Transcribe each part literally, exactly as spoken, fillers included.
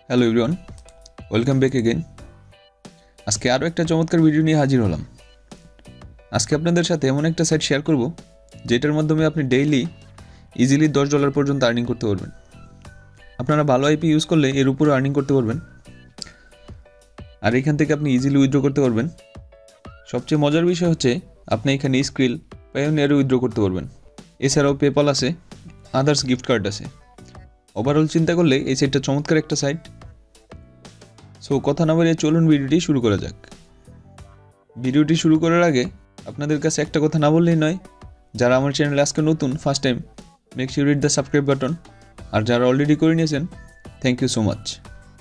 Hello everyone, welcome back again. আজকে আরও একটা চমৎকার ভিডিও নিয়ে হাজির হলাম। আজকে আপনাদের সাথে এমন একটা সাইট শেয়ার করব যেটার মাধ্যমে আপনি ডেইলি ইজিলি দশ ডলার পর্যন্ত আর্নিং করতে পারবেন। আপনারা ভালো আইপি ইউজ করলে এর উপরে আর্নিং করতে পারবেন, আর এখান থেকে আপনি ইজিলি উইথড্র করতে পারবেন। সবচেয়ে মজার বিষয় হচ্ছে আপনি এখানে স্ক্রিল পায়োনিয়ারে উইথড্র করতে পারবেন। এছাড়াও পেপাল আছে, আদার্স গিফট কার্ড আছে। ওভারঅল চিন্তা করলে এই সাইটটা চমৎকার একটা সাইট। সো কথা না বাড়িয়ে চলুন ভিডিওটি শুরু করা যাক। ভিডিওটি শুরু করার আগে আপনাদের কাছে একটা কথা না বললেই নয়, যারা আমার চ্যানেলে আজকে নতুন first time, make sure hit the subscribe button. আর যারা অলরেডি করে নিয়েছেন, থ্যাংক ইউ সো মাচ।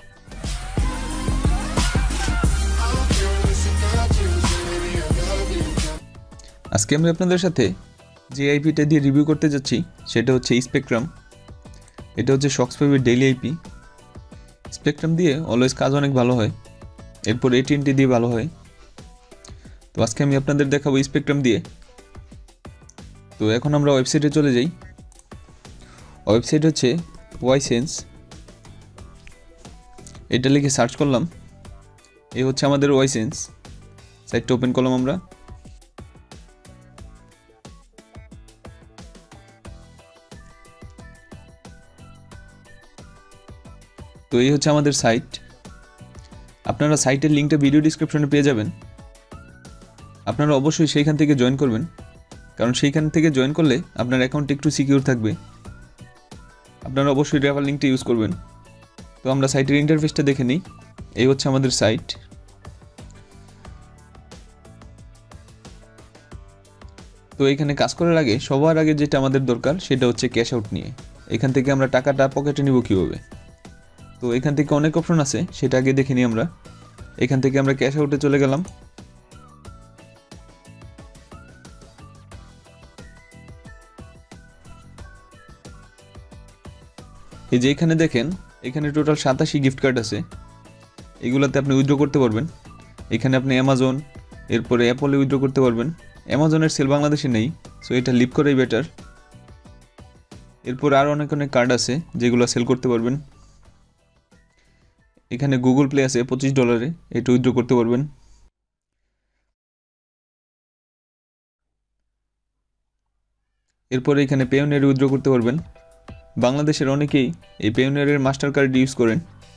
আজকে আমি আপনাদের সাথে যে আইপিটা দিয়ে রিভিউ করতে যাচ্ছি সেটা হচ্ছে স্পেকট্রাম। এটা হচ্ছে শক্সফেবের ডেইলি আইপি। স্পেকট্রাম দিয়ে অলওয়েজ কাজ অনেক ভালো হয়, এরপর এটিএনটি দিয়ে ভালো হয়। তো আজকে আমি আপনাদের দেখাবো স্পেকট্রাম দিয়ে। তো এখন আমরা ওয়েবসাইটে চলে যাই। ওয়েবসাইট হচ্ছে ওয়াইসেন্স। এটা লিখে সার্চ করলাম, এই হচ্ছে আমাদের ওয়াইসেন্স। সাইটটা ওপেন করলাম আমরা। তো এই হচ্ছে আমাদের সাইট। আপনারা সাইটের লিঙ্কটা ভিডিও ডিসক্রিপশনে পেয়ে যাবেন। আপনারা অবশ্যই সেইখান থেকে জয়েন করবেন, কারণ সেইখান থেকে জয়েন করলে আপনার অ্যাকাউন্ট একটু সিকিউর থাকবে। আপনারা অবশ্যই রেফার লিঙ্কটা ইউজ করবেন। তো আমরা সাইটের ইন্টারফেসটা দেখে নিই। এই হচ্ছে আমাদের সাইট। তো এখানে কাজ করার আগে সবার আগে যেটা আমাদের দরকার সেটা হচ্ছে ক্যাশ আউট নিয়ে। এখান থেকে আমরা টাকাটা পকেটে নিব কীভাবে। তো এখান থেকে অনেক অপশন আছে, সেটা আগে দেখে নিই আমরা। এখান থেকে আমরা ক্যাশ আউটে চলে গেলাম। এই যে এখানে দেখেন, এখানে টোটাল সাতাশি গিফট কার্ড আছে। এগুলোতে আপনি উইথড্র করতে পারবেন। এখানে আপনি অ্যামাজন, এরপরে অ্যাপলে উইথড্র করতে পারবেন। অ্যামাজনের সেল বাংলাদেশে নেই, সো এটা লিভ করাই বেটার। এরপর আরও অনেক অনেক কার্ড আছে যেগুলো সেল করতে পারবেন। এখানে গুগল প্লে আছে পঁচিশ ডলারে, এটা উইথড্র করতে পারবেন। এরপরে এখানে পেওনিয়ারে উইথড্র করতে পারবেন। বাংলাদেশের অনেকেই এই পেওনিয়ারের মাস্টার কার্ড ইউজ করেন,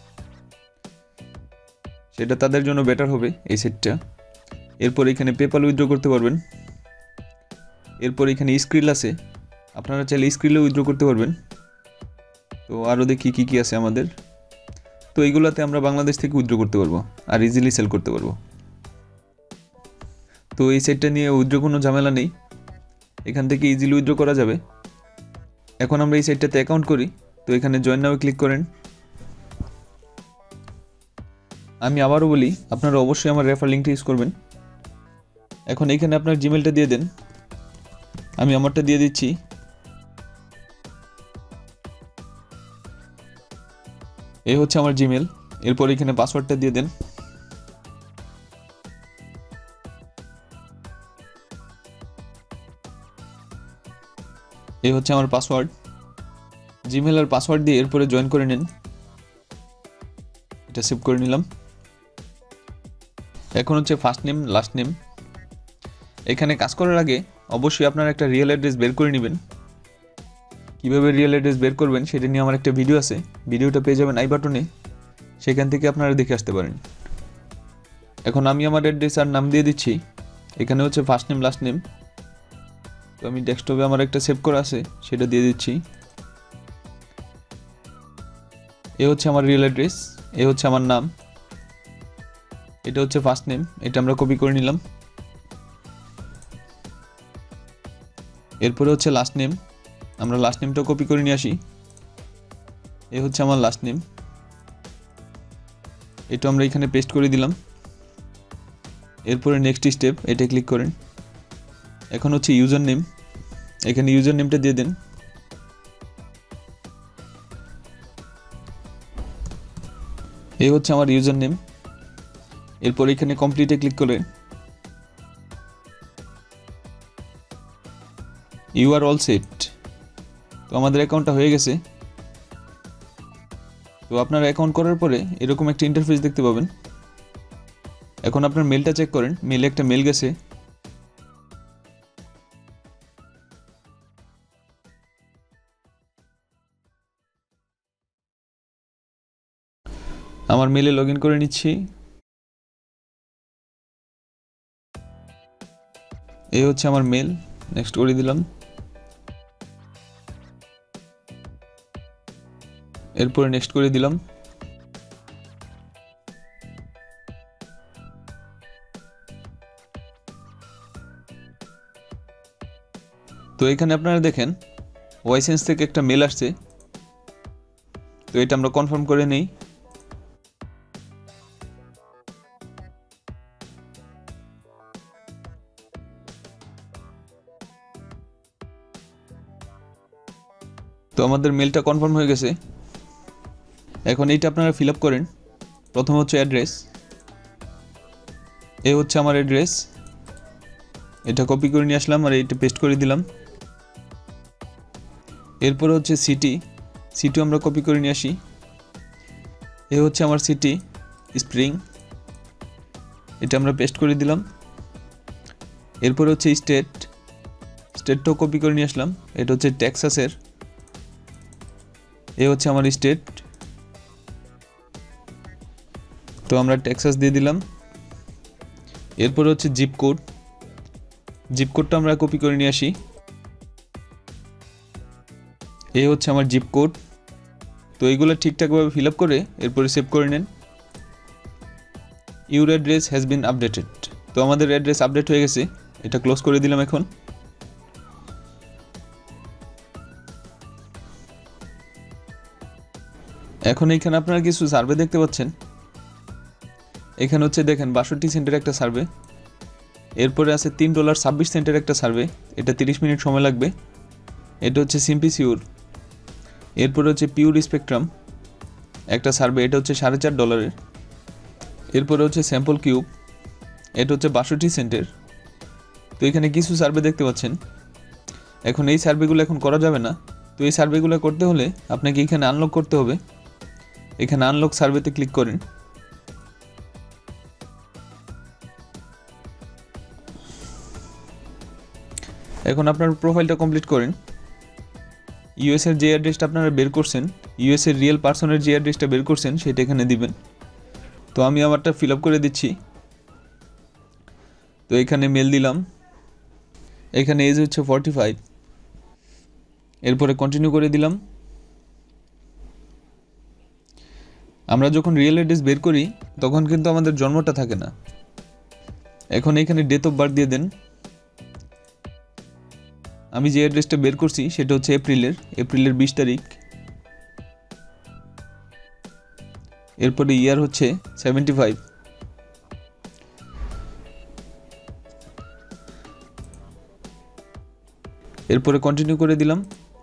সেটা তাদের জন্য বেটার হবে এই সেটটা। এরপর এখানে পেপাল উইথড্র করতে পারবেন। এরপর এখানে স্ক্রিল আছে, আপনারা চাইলে স্ক্রিলে উইথড্র করতে পারবেন। তো আরও দেখি কী কী আছে আমাদের। তো এইগুলোতে আমরা বাংলাদেশ থেকে উইথড্র করতে পারবো আর ইজিলি সেল করতে পারবো। তো এই সেটটা নিয়ে উইথড্র কোনো ঝামেলা নেই, এখান থেকে ইজিলি উইথড্র করা যাবে। এখন আমরা এই সাইটটাতে অ্যাকাউন্ট করি। তো এখানে জয়েন নাও ক্লিক করেন। আমি আবারও বলি, আপনারা অবশ্যই আমার রেফার লিঙ্কটা ইউজ করবেন। এখন এখানে আপনার জিমেলটা দিয়ে দেন। আমি আমারটা দিয়ে দিচ্ছি। এই হচ্ছে আমার জিমেল। এরপর এখানে পাসওয়ার্ডটা দিয়ে দেন। এই হচ্ছে আমার পাসওয়ার্ড। জিমেল আর পাসওয়ার্ড দিয়ে এরপরে জয়েন করে নিন। এটা সেভ করে নিলাম। এখন হচ্ছে ফার্স্ট নেম লাস্ট নেম। এখানে কাজ করার আগে অবশ্যই আপনার একটা রিয়েল অ্যাড্রেস বের করে নেবেন। কীভাবে রিয়েল অ্যাড্রেস বের করবেন সেটা নিয়ে আমার একটা ভিডিও আছে, ভিডিওটা পেয়ে যাবেন আই বাটনে, সেখান থেকে আপনারা দেখে আসতে পারেন। এখন আমি আমার অ্যাড্রেস আর নাম দিয়ে দিচ্ছি। এখানে হচ্ছে ফার্স্ট নেম লাস্ট নেম। তো আমি ডেস্কটপে আমার একটা সেভ করা আছে, সেটা দিয়ে দিচ্ছি। এ হচ্ছে আমার রিয়েল অ্যাড্রেস, এ হচ্ছে আমার নাম, এটা হচ্ছে ফার্স্ট নেম, এটা আমরা কপি করে নিলাম। এরপরে হচ্ছে লাস্ট নেম, আমরা লাস্ট নেমটা কপি করে নিয়ে আসি। এ হচ্ছে আমার লাস্ট নেম, এটা আমরা এখানে পেস্ট করে দিলাম। এরপরে নেক্সট স্টেপ, এটা ক্লিক করেন। এখন হচ্ছে ইউজার নেম, এখানে ইউজার নেমটা দিয়ে দেন। এই হচ্ছে আমার ইউজার নেম। এরপর এখানে কমপ্লিটে ক্লিক করে ইউ আর অল সেট। তো আমাদের অ্যাকাউন্টটা হয়ে গেছে। তো তো আপনারা অ্যাকাউন্ট করার পরে এরকম একটা ইন্টারফেস দেখতে পাবেন। এখন আপনার মেলটা চেক করেন, মেলে একটা মেল গেছে। আমার মেলে লগ ইন করে নিচ্ছি। এই হচ্ছে আমার মেল, নেক্সট করে দিলাম। এরপরে নেক্সট করে দিলাম। তো এখানে আপনারা দেখেন ওয়াইসেন্স থেকে একটা মেল আসছে। তো এটা আমরা কনফার্ম করে নেই। তো আমাদের মেলটা কনফার্ম হয়ে গেছে। এখন এইটা আপনারা ফিল আপ করেন। প্রথমে হচ্ছে অ্যাড্রেস, এ হচ্ছে আমার অ্যাড্রেস, এটা কপি করে নিয়ে আসলাম আর এইটা পেস্ট করে দিলাম। এরপরে হচ্ছে সিটি, সিটি আমরা কপি করে নিয়ে আসি। এ হচ্ছে আমার সিটি স্প্রিং, এটা আমরা পেস্ট করে দিলাম। এরপরে হচ্ছে স্টেট, স্টেটটাও কপি করে নিয়ে আসলাম, এটা হচ্ছে টেক্সাসের। এ হচ্ছে আমার স্টেট, তো আমরা টেক্সাস দিয়ে দিলাম। এরপরে হচ্ছে জিপ কোড, জিপ কোডটা আমরা কপি করে নিয়ে আসি। এই হচ্ছে আমার জিপ কোড। তো এইগুলো ঠিকঠাকভাবে ফিল আপ করে এরপরে সেভ করে নেন। Your address has been updated, তো আমাদের অ্যাড্রেস আপডেট হয়ে গেছে, এটা ক্লোজ করে দিলাম। এখন এখন এইখানে আপনারা কিছু সার্ভে দেখতে পাচ্ছেন। এখানে হচ্ছে দেখেন বাষট্টি সেন্টের একটা সার্ভে, এরপরে আছে তিন ডলার ছাব্বিশ সেন্টের একটা সার্ভে, এটা তিরিশ মিনিট সময় লাগবে। এটা হচ্ছে সিম্পিসিউর। এরপরে হচ্ছে পিউর স্পেকট্রাম একটা সার্ভে, এটা হচ্ছে সাড়ে চার ডলারের। এরপরে হচ্ছে স্যাম্পল কিউব, এটা হচ্ছে বাষট্টি সেন্টের। তো এখানে কিছু সার্ভে দেখতে পাচ্ছেন। এখন এই সার্ভেগুলো এখন করা যাবে না, তো এই সার্ভেগুলো করতে হলে আপনাকে এখানে আনলক করতে হবে। এখানে আনলক সার্ভেতে ক্লিক করেন। এখন আপনার প্রোফাইলটা কমপ্লিট করেন। ইউএস এর যে অ্যাড্রেসটা আপনারা বের করছেন, ইউএস এর রিয়েল পার্সনের যে অ্যাড্রেসটা বের করছেন সেটা এখানে দিবেন। তো আমি আমারটা ফিল আপ করে দিচ্ছি। তো এখানে মেল দিলাম, এখানে এজ হচ্ছে ফর্টি ফাইভ, এরপরে কন্টিনিউ করে দিলাম। আমরা যখন রিয়েল অ্যাড্রেস বের করি তখন কিন্তু আমাদের জন্মটা থাকে না। এখন এখানে ডেট অফ বার্থ দিয়ে দেন। আমি যে অ্যাড্রেসটা বের করছি সেটা হচ্ছে এপ্রিলের এপ্রিলের বিশ তারিখ। এরপরে ইয়ার হচ্ছে সেভেন্টি ফাইভ। এরপরে কন্টিনিউ করে দিলাম।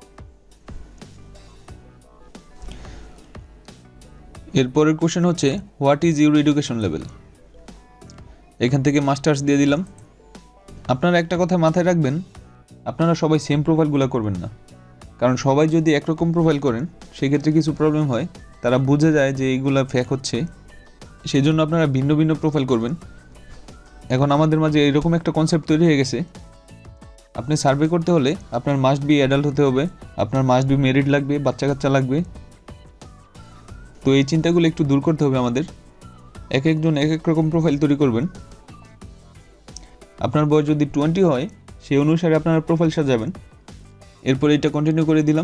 এরপরের কোশ্চেন হচ্ছে what is your education level, এখান থেকে মাস্টার্স দিয়ে দিলাম। আপনারা একটা কথা মাথায় রাখবেন, আপনারা সবাই সেম প্রোফাইলগুলো করবেন না, কারণ সবাই যদি একরকম প্রোফাইল করেন সেক্ষেত্রে কিছু প্রবলেম হয়, তারা বুঝে যায় যে এইগুলা ফেক হচ্ছে, সেই জন্য আপনারা ভিন্ন ভিন্ন প্রোফাইল করবেন। এখন আমাদের মাঝে এরকম একটা কনসেপ্ট তৈরি হয়ে গেছে, আপনি সার্ভে করতে হলে আপনার মাস্ট বি অ্যাডাল্ট হতে হবে, আপনার মাস্ট বি মেরিড লাগবে, বাচ্চা কাচ্চা লাগবে। তো এই চিন্তাগুলো একটু দূর করতে হবে আমাদের। এক একজন এক এক রকম প্রোফাইল তৈরি করবেন। আপনার বয়স যদি টোয়েন্টি হয় সেই অনুসারে আপনারা প্রোফাইল সাজাবেন। এরপরে এটা কন্টিনিউ করে দিলাম।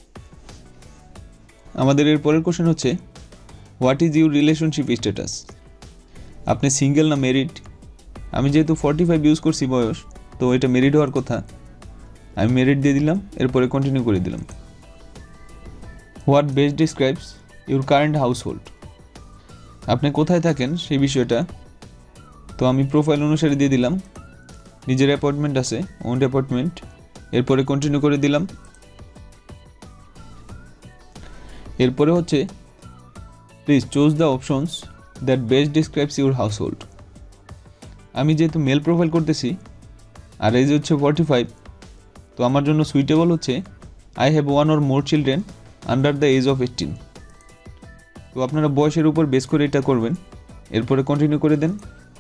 আমাদের এর পরের কোশ্চেন হচ্ছে what is your relationship status, আপনি সিঙ্গেল না মেরিড। আমি যেহেতু ফর্টি ফাইভ ইউজ করছি বয়স, তো এটা মেরিড হওয়ার কথা, আমি মেরিড দিয়ে দিলাম। এরপরে কন্টিনিউ করে দিলাম। What best describes your current household, আপনি কোথায় থাকেন সেই বিষয়টা। তো আমি প্রোফাইল অনুসারে দিয়ে দিলাম, নিজের অ্যাপার্টমেন্ট আছে, ওন অ্যাপার্টমেন্ট। এরপরে কন্টিনিউ করে দিলাম। এরপরে হচ্ছে please choose the options that best describes your household. আমি যেহেতু মেল প্রোফাইল করতেছি আর এজ হচ্ছে ফর্টি ফাইভ, তো আমার জন্য সুইটেবল হচ্ছে I have one or more children under the age of eighteen. তো আপনারা বয়সের উপর বেস করে এটা করবেন। এরপরে কন্টিনিউ করে দেন।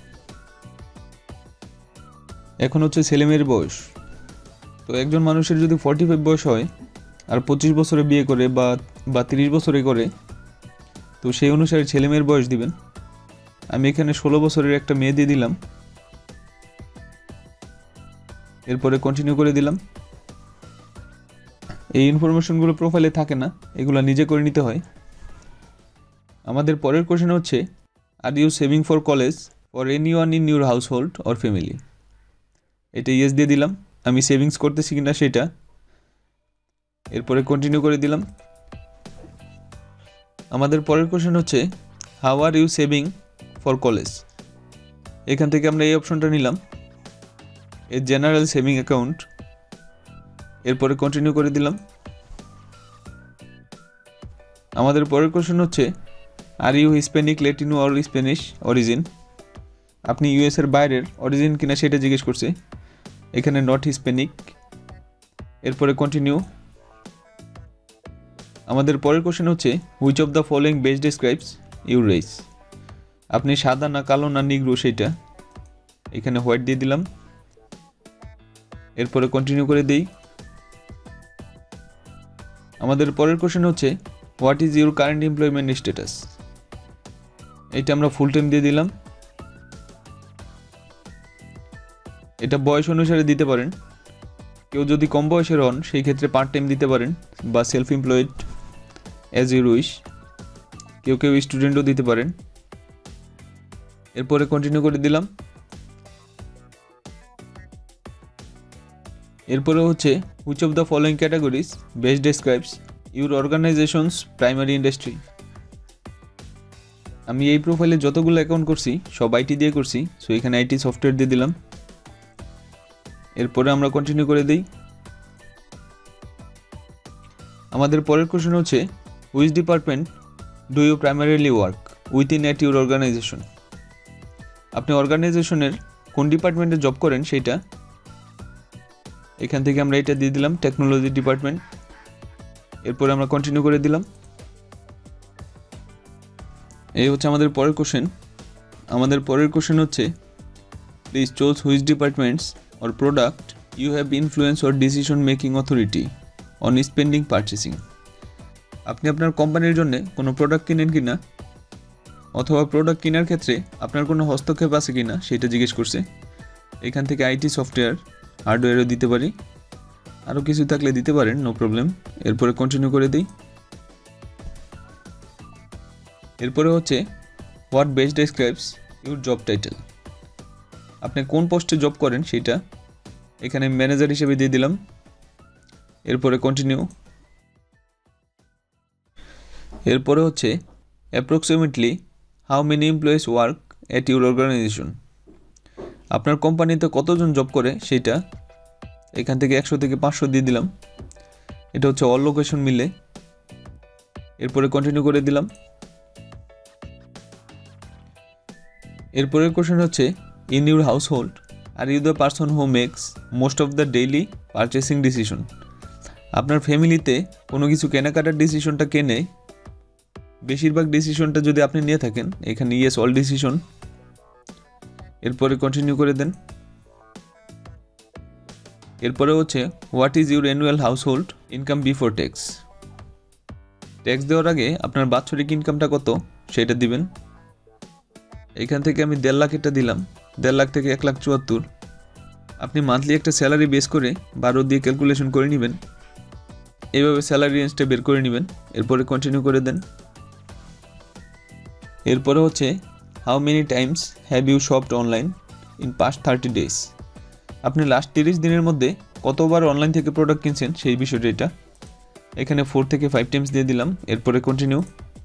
এখন হচ্ছে ছেলেমেয়ের বয়স। তো একজন মানুষের যদি ফর্টি ফাইভ বয়স হয় আর পঁচিশ বছরে বিয়ে করে বা বা তিরিশ বছরে করে, তো সেই অনুসারে ছেলেমেয়ের বয়স দিবেন। আমি এখানে ষোলো বছরের একটা মেয়ে দিয়ে দিলাম। এরপরে কন্টিনিউ করে দিলাম। এই ইনফরমেশনগুলো প্রোফাইলে থাকে না, এগুলো নিজে করে নিতে হয়। আমাদের পরের কোশ্চেন হচ্ছে, are you saving for college for anyone in your household or family? এটা ইয়েস দিয়ে দিলাম, আমি সেভিংস করতেছি কিনা সেটা। এরপরে কন্টিনিউ করে দিলাম। আমাদের পরের কোশ্চেন হচ্ছে, how are you saving for college? এখান থেকে আমরা এই অপশনটা নিলাম, এ জেনারেল সেভিং অ্যাকাউন্ট। এরপরে কন্টিনিউ করে দিলাম। আমাদের পরের কোশ্চেন হচ্ছে, are you Hispanic, Latino or Spanish origin? আপনি ইউএসের বাইরের অরিজিন কিনা সেটা জিজ্ঞেস করছে, এখানে নট হিস্প্যানিক। এরপরে কন্টিনিউ। আমাদের পরের কোশ্চেন হচ্ছে, which of the following best describes your race? আপনি সাদা না কালো না নিগ্রো সেটা, এখানে হোয়াইট দিয়ে দিলাম। এরপরে কন্টিনিউ করে দিই। আমাদের পরের কোশ্চেন হচ্ছে, what is your current employment status? এটা আমরা ফুল টাইম দিয়ে দিলাম। এটা বয়স অনুসারে দিতে পারেন, কেউ যদি কম বয়সের হন সেই ক্ষেত্রে পার্ট টাইম দিতে পারেন বা self employed, as your wish. কেউ কেউ স্টুডেন্টও দিতে পারেন। এরপরে কন্টিনিউ করে দিলাম। এরপরে হচ্ছে, which of the following categories best describes your organisation's primary industry? আমি এই প্রোফাইলে যতগুলো অ্যাকাউন্ট করছি সব আইটি দিয়ে করছি, সো এখানে আইটি সফটওয়্যার দিয়ে দিলাম। এরপরে আমরা কন্টিনিউ করে দিই। আমাদের পরের কোশ্চেন হচ্ছে, which department do you primarily work within at your organisation? আপনি অর্গানাইজেশনের কোন ডিপার্টমেন্টে জব করেন সেইটা, এখান থেকে আমরা এটা দিয়ে দিলাম, টেকনোলজি ডিপার্টমেন্ট। এরপরে আমরা কন্টিনিউ করে দিলাম। এই হচ্ছে আমাদের পরের কোশ্চেন। আমাদের পরের কোশ্চেন হচ্ছে, please choose which departments or product you have influence or decision making authority on spending purchasing? আপনি আপনার কোম্পানির জন্য কোনো প্রোডাক্ট কিনেন কিনা অথবা প্রোডাক্ট কেনার ক্ষেত্রে আপনার কোনো হস্তক্ষেপ আছে কিনা সেটা জিজ্ঞেস করছে। এখান থেকে আইটি সফটওয়্যার, হার্ডওয়্যারও দিতে পারি, আরও কিছু থাকলে দিতে পারেন, নো প্রবলেম। এরপরে কন্টিনিউ করে দিই। এরপরে হচ্ছে, what best describes your job title? আপনি কোন পোস্টে জব করেন সেটা, এখানে ম্যানেজার হিসেবে দিয়ে দিলাম। এরপরে কন্টিনিউ। এরপরে হচ্ছে, approximately how many employees work at your organisation? আপনার কোম্পানিতে কতজন জব করে সেটা, এখান থেকে একশো থেকে পাঁচশো দিয়ে দিলাম। এটা হচ্ছে অল লোকেশন মিলে। এরপরে কন্টিনিউ করে দিলাম। এরপরের কোশ্চেন হচ্ছে, in your household are you the person who makes most of the daily purchasing decision? আপনার ফ্যামিলিতে কোনো কিছু কেনাকাটার ডিসিশনটা কে নেয়? বেশিরভাগ ডিসিশনটা যদি আপনি নিয়ে থাকেন, এখানে ইয়েস অল ডিসিশন। এরপরে কন্টিনিউ করে দেন। এরপরে হচ্ছে, what is your annual household income before tax? Tax দেওয়ার আগে আপনার বাৎসরিক ইনকামটা কত সেটা দিবেন। এখান থেকে আমি দেড় লাখ এটা দিলাম, দেড় লাখ থেকে এক লাখ চুয়াত্তর। আপনি মান্থলি একটা স্যালারি বেস করে বারো দিয়ে ক্যালকুলেশন করে নেবেন, এইভাবে স্যালারি রেঞ্জটা বের করে নেবেন। এরপরে কন্টিনিউ করে দেন। এরপরে হচ্ছে, how many times have you shopped online in past thirty days? আপনি লাস্ট তিরিশ দিনের মধ্যে কতবার অনলাইন থেকে প্রোডাক্ট কিনছেন সেই বিষয়টা এটা, এখানে ফোর থেকে ফাইভ টাইমস দিয়ে দিলাম। এরপরে কন্টিনিউ।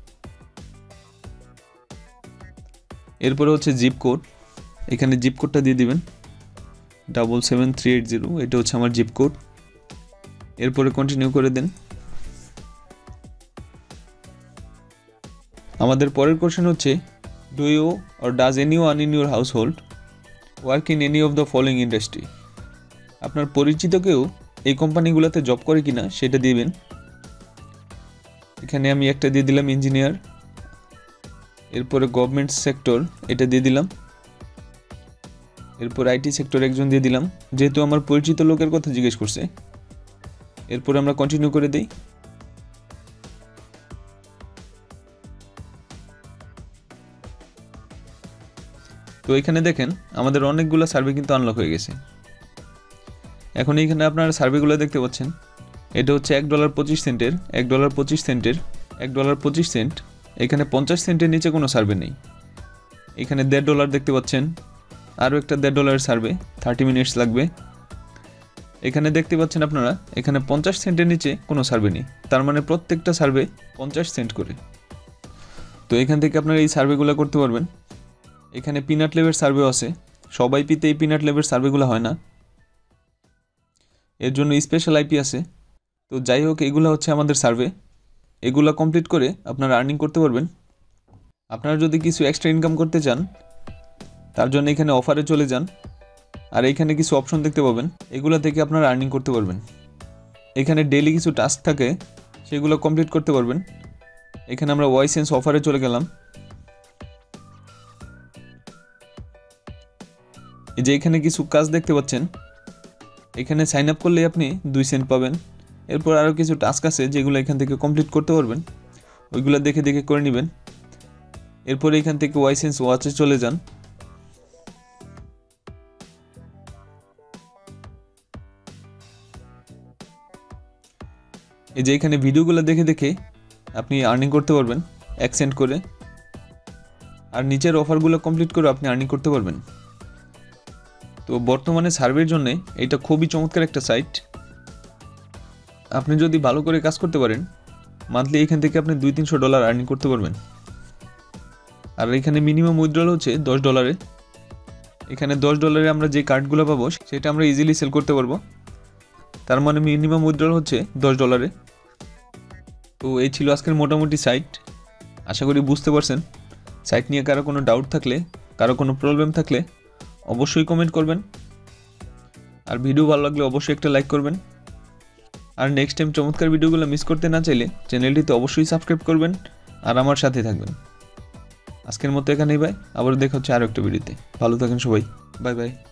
এরপরে হচ্ছে জিপ কোড, এখানে জিপ কোডটা দিয়ে দিবেন double seven three eight zero, এটা হচ্ছে আমার জিপ কোড। এরপরে কন্টিনিউ করে দেন। আমাদের পরের কোশ্চেন হচ্ছে, do you or does anyone in your household work in any of the following industry? আপনার পরিচিত কেউ এই কোম্পানিগুলোতে জব করে কিনা সেটা দিবেন। এখানে আমি একটা দিয়ে দিলাম ইঞ্জিনিয়ার, এরপরে গভর্নমেন্ট সেক্টর এটা দিয়ে দিলাম। এরপর আইটি সেক্টর একজন দিয়ে দিলাম, যেহেতু আমার পরিচিত লোকের কথা জিজ্ঞেস করছে। এরপর আমরা কন্টিনিউ করে দিই। তো এখানে দেখেন আমাদের অনেকগুলো সার্ভে কিন্তু আনলক হয়ে গেছে। এখন এইখানে আপনারা সার্ভেগুলো দেখতে পাচ্ছেন। এটা হচ্ছে এক ডলার পঁচিশ সেন্টের, এক ডলার পঁচিশ সেন্টের, এক ডলার পঁচিশ সেন্ট। এখানে পঞ্চাশ সেন্টের নিচে কোনো সার্ভে নেই। এখানে দেড় ডলার দেখতে পাচ্ছেন, আরও একটা দেড় ডলারের সার্ভে, থার্টি মিনিটস লাগবে। এখানে দেখতে পাচ্ছেন আপনারা, এখানে পঞ্চাশ সেন্টের নিচে কোনো সার্ভে নেই, তার মানে প্রত্যেকটা সার্ভে পঞ্চাশ সেন্ট করে। তো এখান থেকে আপনারা এই সার্ভেগুলো করতে পারবেন। এখানে পিনাট ল্যাবের সার্ভেও আছে, সবাই পিতে এই পিনাট ল্যাবের সার্ভেগুলো হয় না, এর জন্য স্পেশাল আইপি আছে। তো যাই হোক, এগুলো হচ্ছে আমাদের সার্ভে। এগুলো কমপ্লিট করে আপনারা আর্নিং করতে পারবেন। আপনারা যদি কিছু এক্সট্রা ইনকাম করতে চান, তার জন্য এখানে অফারে চলে যান, আর এইখানে কিছু অপশন দেখতে পাবেন, এগুলো থেকে আপনারা আর্নিং করতে পারবেন। এখানে ডেইলি কিছু টাস্ক থাকে, সেগুলো কমপ্লিট করতে পারবেন। এখানে আমরা ওয়াইসেন্স অফারে চলে গেলাম। এই যে এখানে কিছু কাজ দেখতে পাচ্ছেন, এখানে সাইন আপ করলে আপনি দুই সেন্ট পাবেন। এরপর আরও কিছু টাস্ক আছে যেগুলো এখান থেকে কমপ্লিট করতে পারবেন, ওইগুলো দেখে দেখে করে নেবেন। এরপর এখান থেকে ওয়াইসেন্স ওয়াচে চলে যান। এই যে এখানে ভিডিওগুলো দেখে দেখে আপনি আর্নিং করতে পারবেন এক সেন্ট করে, আর নিচের অফারগুলো কমপ্লিট করে আপনি আর্নিং করতে পারবেন। তো বর্তমানে সার্ভের জন্য এটা খুবই চমৎকার একটা সাইট। আপনি যদি ভালো করে কাজ করতে পারেন, মান্থলি এখান থেকে আপনি দুই তিনশো ডলার আর্নিং করতে পারবেন। আর এখানে মিনিমাম উইথড্রল হচ্ছে দশ ডলারে। এখানে দশ ডলারে আমরা যে কার্ডগুলো পাবো সেটা আমরা ইজিলি সেল করতে পারবো, তার মানে মিনিমাম উইথড্রল হচ্ছে দশ ডলারে। তো এই ছিল আজকের মোটামুটি সাইট, আশা করি বুঝতে পারছেন। সাইট নিয়ে কারো কোনো ডাউট থাকলে, কারো কোনো প্রবলেম থাকলে অবশ্যই কমেন্ট করবেন। আর ভিডিও ভালো লাগলে অবশ্যই একটা লাইক করবেন। আর নেক্সট টাইম চমৎকার ভিডিওগুলো মিস করতে না চাইলে চ্যানেলটিতে অবশ্যই সাবস্ক্রাইব করবেন আর আমার সাথে থাকবেন। আজকের মতো এখানেই বাই, আবার দেখা হচ্ছে আরও একটা ভিডিওতে। ভালো থাকেন সবাই, বাই বাই।